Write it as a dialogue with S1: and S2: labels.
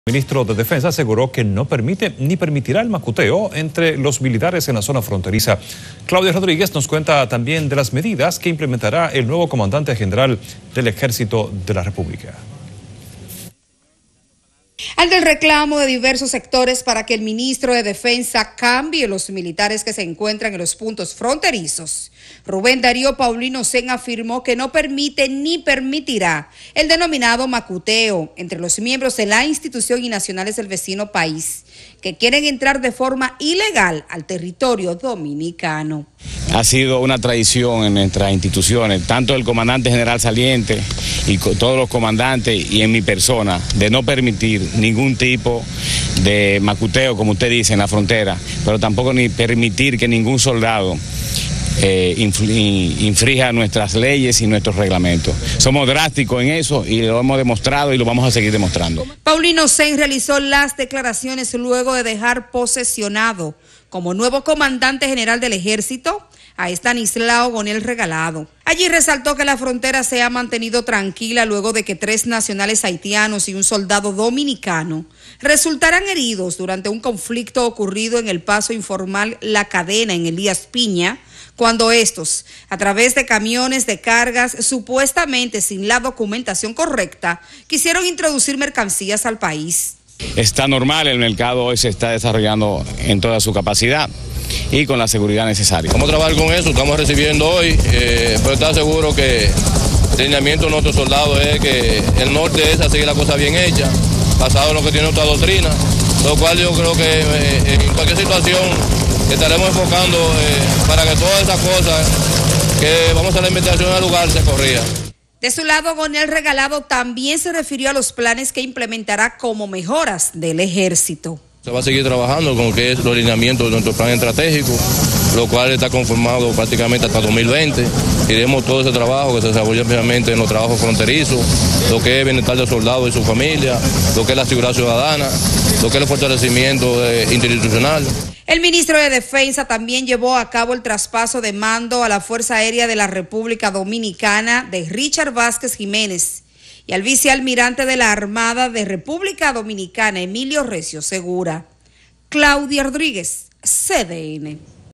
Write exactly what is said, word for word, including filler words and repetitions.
S1: El ministro de Defensa aseguró que no permite ni permitirá el macuteo entre los militares en la zona fronteriza. Claudia Rodríguez nos cuenta también de las medidas que implementará el nuevo comandante general del Ejército de la República.
S2: Ante el reclamo de diversos sectores para que el ministro de Defensa cambie los militares que se encuentran en los puntos fronterizos, Rubén Darío Paulino Sen afirmó que no permite ni permitirá el denominado macuteo entre los miembros de la institución y nacionales del vecino país que quieren entrar de forma ilegal al territorio dominicano.
S3: Ha sido una tradición en nuestras instituciones, tanto el comandante general saliente y todos los comandantes y en mi persona, de no permitir ningún tipo de macuteo, como usted dice, en la frontera, pero tampoco ni permitir que ningún soldado eh, infrija nuestras leyes y nuestros reglamentos. Somos drásticos en eso y lo hemos demostrado y lo vamos a seguir demostrando.
S2: Paulino Sen realizó las declaraciones luego de dejar posesionado como nuevo comandante general del Ejército a Estanislao Gonel Regalado. Allí resaltó que la frontera se ha mantenido tranquila luego de que tres nacionales haitianos y un soldado dominicano resultaran heridos durante un conflicto ocurrido en el paso informal La Cadena en Elías Piña, cuando estos, a través de camiones de cargas supuestamente sin la documentación correcta, quisieron introducir mercancías al país.
S3: Está normal, el mercado hoy se está desarrollando en toda su capacidad y con la seguridad necesaria.
S4: Vamos a trabajar con eso, estamos recibiendo hoy, eh, pero está seguro que el lineamiento de nuestros soldados es que el norte es seguir la cosa bien hecha, basado en lo que tiene nuestra doctrina, lo cual yo creo que eh, en cualquier situación estaremos enfocando eh, para que todas esas cosas que vamos a hacer la investigación al lugar se corrijan.
S2: De su lado, Gonel Regalado también se refirió a los planes que implementará como mejoras del Ejército.
S4: Se va a seguir trabajando con lo que es los lineamientos de nuestro plan estratégico, lo cual está conformado prácticamente hasta dos mil veinte. Iremos todo ese trabajo que se desarrolla precisamente en los trabajos fronterizos, lo que es bienestar del soldado y su familia, lo que es la seguridad ciudadana, lo que es el fortalecimiento eh, institucional.
S2: El ministro de Defensa también llevó a cabo el traspaso de mando a la Fuerza Aérea de la República Dominicana de Richard Vázquez Jiménez y al vicealmirante de la Armada de República Dominicana, Emilio Recio Segura. Claudia Rodríguez, C D N.